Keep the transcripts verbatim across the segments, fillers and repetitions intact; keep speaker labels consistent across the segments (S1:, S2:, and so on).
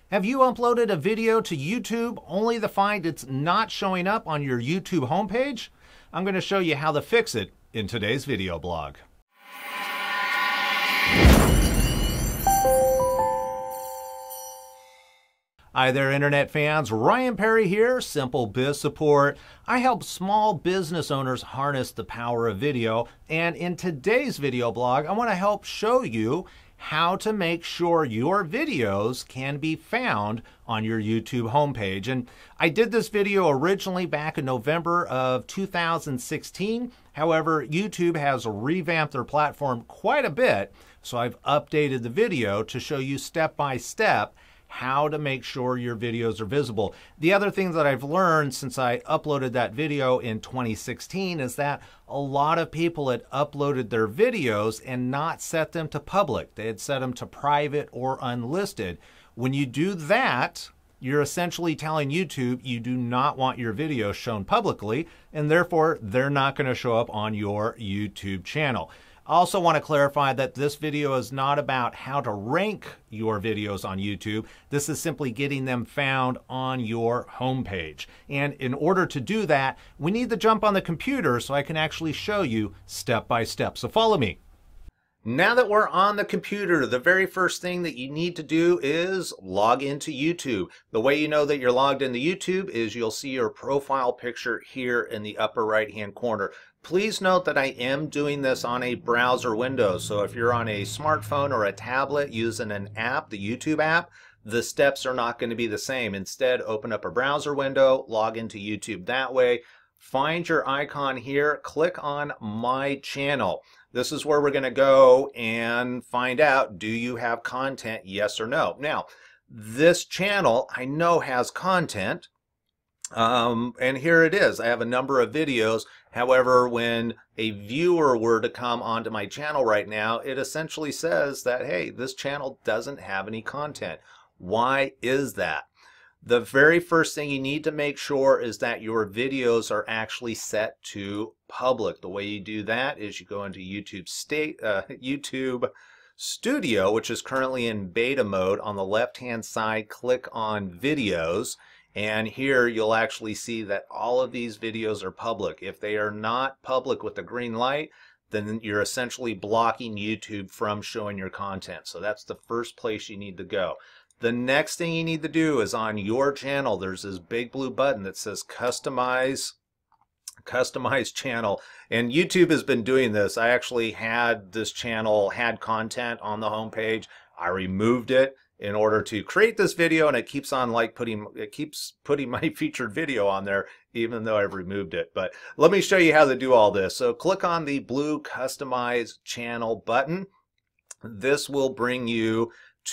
S1: Have you uploaded a video to YouTube only to find it's not showing up on your YouTube homepage? I'm going to show you how to fix it in today's video blog. Hi there, Internet fans. Ryan Perry here, Simple Biz Support. I help small business owners harness the power of video, and in today's video blog, I want to help show you how to make sure your videos can be found on your YouTube homepage. And I did this video originally back in November of two thousand sixteen. However, YouTube has revamped their platform quite a bit, so I've updated the video to show you step by step how to make sure your videos are visible. The other thing that I've learned since I uploaded that video in twenty sixteen is that a lot of people had uploaded their videos and not set them to public. They had set them to private or unlisted. When you do that, you're essentially telling YouTube you do not want your video shown publicly, and therefore they're not going to show up on your YouTube channel. I also want to clarify that this video is not about how to rank your videos on YouTube. This is simply getting them found on your homepage. And in order to do that, we need to jump on the computer so I can actually show you step by step. So follow me. Now that we're on the computer, the very first thing that you need to do is log into YouTube. The way you know that you're logged into YouTube is you'll see your profile picture here in the upper right hand corner. Please note that I am doing this on a browser window, so if you're on a smartphone or a tablet using an app, the YouTube app, the steps are not going to be the same. Instead, open up a browser window, log into YouTube that way, find your icon here, click on My Channel. This is where we're going to go and find out, do you have content, yes or no? Now, this channel I know has content, um, and here it is. I have a number of videos. However, when a viewer were to come onto my channel right now, it essentially says that, hey, this channel doesn't have any content. Why is that? The very first thing you need to make sure is that your videos are actually set to public. The way you do that is you go into YouTube State, uh, YouTube Studio, which is currently in beta mode. On the left-hand side, click on Videos, and here you'll actually see that all of these videos are public. If they are not public with the green light, then you're essentially blocking YouTube from showing your content. So that's the first place you need to go. The next thing you need to do is on your channel, there's this big blue button that says Customize, Customize Channel. And YouTube has been doing this. I actually had this channel, had content on the homepage. I removed it in order to create this video, and it keeps on like putting, it keeps putting my featured video on there, even though I've removed it. But let me show you how to do all this. So click on the blue Customize Channel button. This will bring you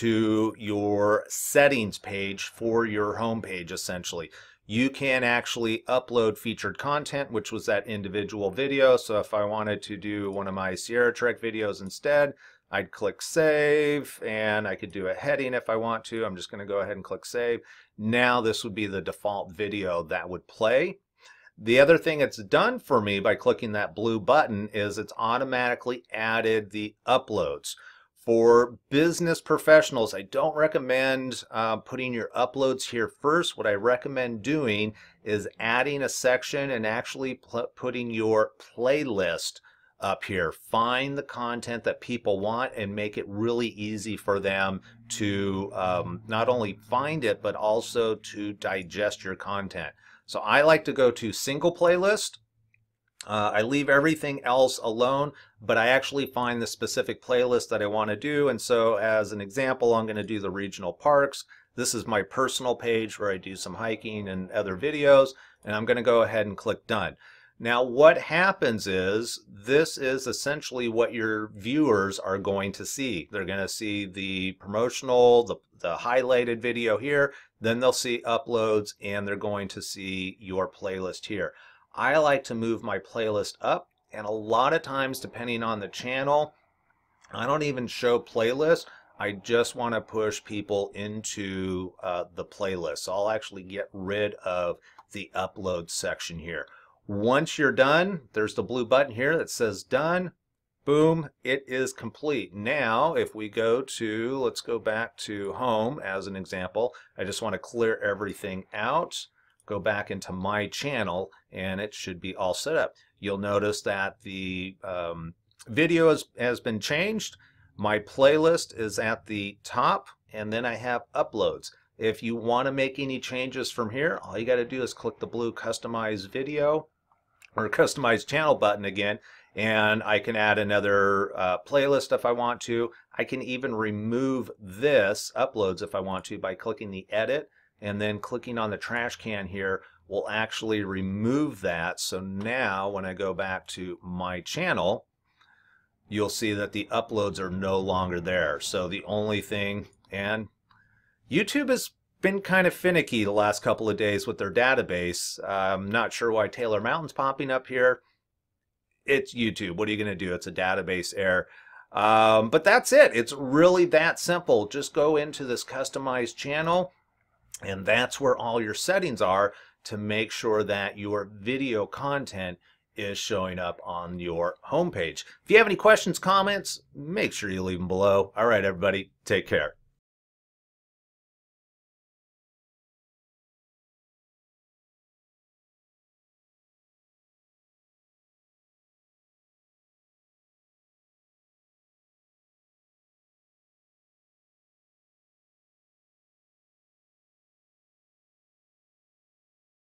S1: to your settings page for your home page. Essentially, you can actually upload featured content, which was that individual video. So if I wanted to do one of my Sierra Trek videos instead, I'd click save, and I could do a heading if I want to. I'm just going to go ahead and click save. Now this would be the default video that would play. The other thing it's done for me by clicking that blue button is it's automatically added the uploads. For business professionals, I don't recommend uh, putting your uploads here first. What I recommend doing is adding a section and actually putting your playlist up here. Find the content that people want and make it really easy for them to um, not only find it, but also to digest your content. So I like to go to single playlist. Uh, I leave everything else alone, but I actually find the specific playlist that I want to do. And so as an example, I'm going to do the regional parks. This is my personal page where I do some hiking and other videos, and I'm going to go ahead and click done. Now what happens is this is essentially what your viewers are going to see. They're going to see the promotional, the, the highlighted video here, then they'll see uploads, and they're going to see your playlist here. I like to move my playlist up, and a lot of times, depending on the channel, I don't even show playlists. I just want to push people into uh, the playlist. So I'll actually get rid of the upload section here. Once you're done, there's the blue button here that says done. Boom, it is complete. Now, if we go to, let's go back to home as an example. I just want to clear everything out, go back into my channel, and it should be all set up. You'll notice that the um, video has, has been changed. My playlist is at the top, and then I have uploads. If you want to make any changes from here, all you got to do is click the blue customize video or customize channel button again, and I can add another uh, playlist if I want to. I can even remove this uploads if I want to by clicking the edit, and then clicking on the trash can here will actually remove that. So now when I go back to my channel, you'll see that the uploads are no longer there. So the only thing, and YouTube has been kind of finicky the last couple of days with their database. I'm not sure why Taylor Mountain's popping up here. It's YouTube. What are you going to do? It's a database error. Um, but that's it. It's really that simple. Just go into this customized channel, and that's where all your settings are to make sure that your video content is showing up on your homepage. If you have any questions, comments, make sure you leave them below. All right, everybody, take care.